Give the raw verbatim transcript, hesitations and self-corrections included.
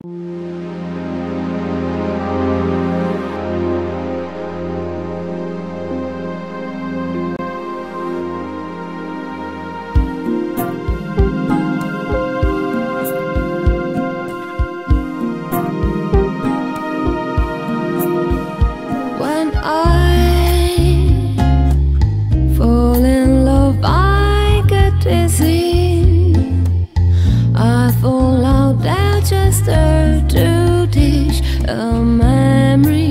When I fall in love, I get dizzy. I fall out there just there to teach a memory.